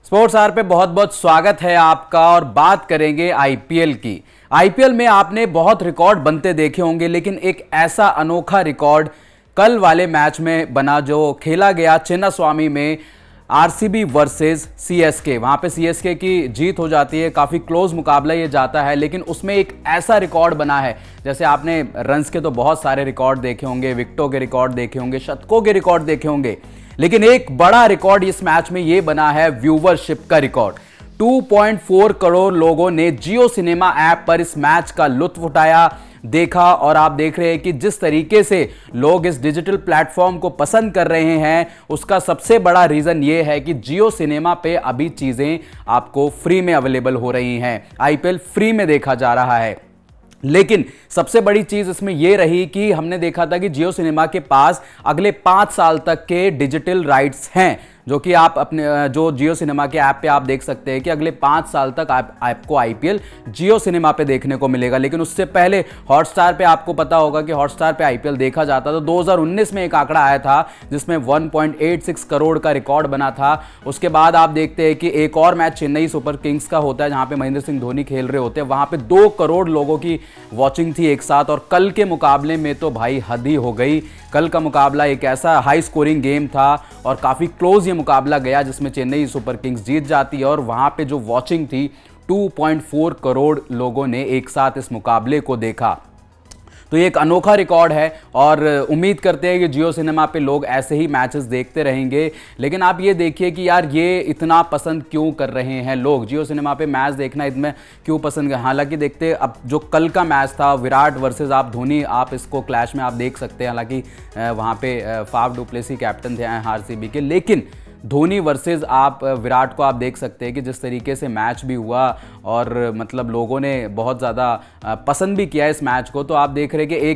Sports our पे बहुत बहुत स्वागत है आपका और बात करेंगे आईपीएल की। आईपीएल में आपने बहुत रिकॉर्ड बनते देखे होंगे, लेकिन एक ऐसा अनोखा रिकॉर्ड कल वाले मैच में बना जो खेला गया चिन्नास्वामी में, आरसीबी वर्सेस सीएसके। वहां पे सीएसके की जीत हो जाती है, काफी क्लोज मुकाबला ये जाता है, लेकिन उसमें एक ऐसा रिकॉर्ड बना है। जैसे आपने रन्स के तो बहुत सारे रिकॉर्ड देखे होंगे, विकेटों के रिकॉर्ड देखे होंगे, शतकों के रिकॉर्ड देखे होंगे, लेकिन एक बड़ा रिकॉर्ड इस मैच में ये बना है व्यूवरशिप का रिकॉर्ड। 2.4 करोड़ लोगों ने जियो सिनेमा ऐप पर इस मैच का लुत्फ उठाया, देखा। और आप देख रहे हैं कि जिस तरीके से लोग इस डिजिटल प्लेटफॉर्म को पसंद कर रहे हैं, उसका सबसे बड़ा रीजन ये है कि जियो सिनेमा पे अभी चीजें आपको फ्री में अवेलेबल हो रही हैं। आईपीएल फ्री में देखा जा रहा है, लेकिन सबसे बड़ी चीज इसमें यह रही कि हमने देखा था कि जियो सिनेमा के पास अगले 5 साल तक के डिजिटल राइट्स हैं, जो कि आप अपने जो जियो सिनेमा के ऐप पे आप देख सकते हैं कि अगले 5 साल तक आपको आईपीएल जियो सिनेमा पे देखने को मिलेगा। लेकिन उससे पहले हॉटस्टार पे आपको पता होगा कि हॉटस्टार पे आईपीएल देखा जाता था। 2019 में एक आंकड़ा आया था जिसमें 1.86 करोड़ का रिकॉर्ड बना था। उसके बाद आप देखते हैं कि एक और मैच चेन्नई सुपर किंग्स का होता है जहां पे महेंद्र सिंह धोनी खेल रहे होते हैं, वहां पे 2 करोड़ लोगों की वॉचिंग थी एक साथ। और कल के मुकाबले में तो भाई हद ही हो गई। कल का मुकाबला एक ऐसा हाई स्कोरिंग गेम था और काफी क्लोज ये मुकाबला गया जिसमें चेन्नई सुपर किंग्स जीत जाती है। और वहां पे जो वॉचिंग थी, 2.4 करोड़ लोगों ने एक साथ इस मुकाबले को देखा। तो ये एक अनोखा रिकॉर्ड है और उम्मीद करते हैं कि जियो सिनेमा पे लोग ऐसे ही मैचेस देखते रहेंगे। लेकिन आप ये देखिए कि यार ये इतना पसंद क्यों कर रहे हैं लोग, जियो सिनेमा पे मैच देखना इतना क्यों पसंद कर। हालांकि देखते अब जो कल का मैच था विराट वर्सेस आप धोनी, आप इसको क्लैश में आप देख सकते हैं। हालांकि वहाँ पे फाफ डु प्लेसी कैप्टन थे आरसीबी के, लेकिन धोनी वर्सेस आप विराट को आप देख सकते हैं कि जिस तरीके से मैच भी हुआ और मतलब लोगों ने बहुत ज़्यादा पसंद भी किया इस मैच को। तो आप देख रहे हैं कि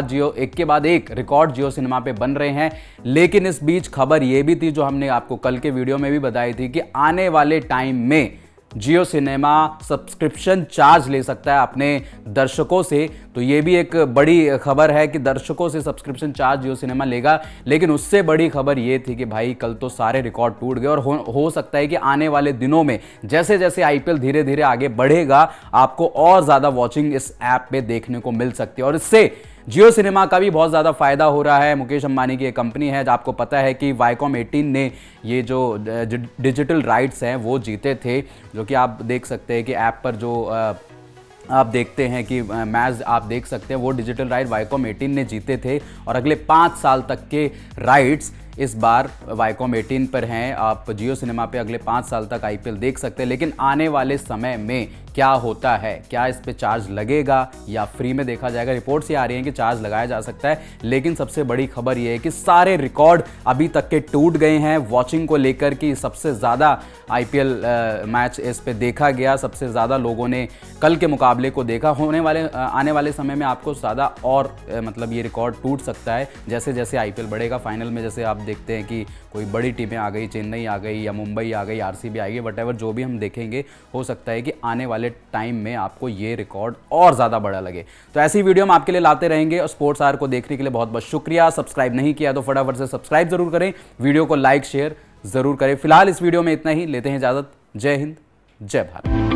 एक के बाद एक रिकॉर्ड जियो सिनेमा पे बन रहे हैं। लेकिन इस बीच खबर ये भी थी जो हमने आपको कल के वीडियो में भी बताई थी कि आने वाले टाइम में जियो सिनेमा सब्सक्रिप्शन चार्ज ले सकता है अपने दर्शकों से। तो ये भी एक बड़ी खबर है कि दर्शकों से सब्सक्रिप्शन चार्ज जियो सिनेमा लेगा। लेकिन उससे बड़ी खबर ये थी कि भाई कल तो सारे रिकॉर्ड टूट गए और हो सकता है कि आने वाले दिनों में जैसे जैसे आईपीएल धीरे धीरे आगे बढ़ेगा, आपको और ज़्यादा वॉचिंग इस ऐप पे देखने को मिल सकती है। और इससे जियो सिनेमा का भी बहुत ज़्यादा फायदा हो रहा है। मुकेश अंबानी की एक कंपनी है, आपको पता है कि वाईकॉम 18 ने ये जो डिजिटल राइट्स हैं वो जीते थे, जो कि आप देख सकते हैं कि ऐप पर जो आप देखते हैं कि मैच आप देख सकते हैं वो डिजिटल राइट वाईकॉम 18 ने जीते थे। और अगले 5 साल तक के राइट्स इस बार वाईकॉम 18 पर हैं। आप जियो सिनेमा पे अगले 5 साल तक आईपीएल देख सकते हैं। लेकिन आने वाले समय में क्या होता है, क्या इस पे चार्ज लगेगा या फ्री में देखा जाएगा? रिपोर्ट्स ये आ रही हैं कि चार्ज लगाया जा सकता है। लेकिन सबसे बड़ी खबर ये है कि सारे रिकॉर्ड अभी तक के टूट गए हैं वॉचिंग को लेकर कि सबसे ज़्यादा आईपीएल मैच इस पे देखा गया, सबसे ज़्यादा लोगों ने कल के मुकाबले को देखा। आने वाले समय में आपको ज़्यादा और मतलब ये रिकॉर्ड टूट सकता है जैसे जैसे आईपीएल बढ़ेगा। फाइनल में जैसे आप देखते हैं कि कोई बड़ी टीमें आ गई, चेन्नई आ गई या मुंबई आ गई, आरसीबी आ गई, वटएवर जो भी हम देखेंगे, हो सकता है कि आने वाले टाइम में आपको ये रिकॉर्ड और ज़्यादा बड़ा लगे। तो ऐसी वीडियो हम आपके लिए लाते रहेंगे। और स्पोर्ट्स आवर को देखने के लिए बहुत बहुत शुक्रिया। सब्सक्राइब नहीं किया तो फटाफट से सब्सक्राइब जरूर करें, वीडियो को लाइक शेयर जरूर करें। फिलहाल इस वीडियो में इतना ही, लेते हैं इजाजत। जय हिंद, जय भारत।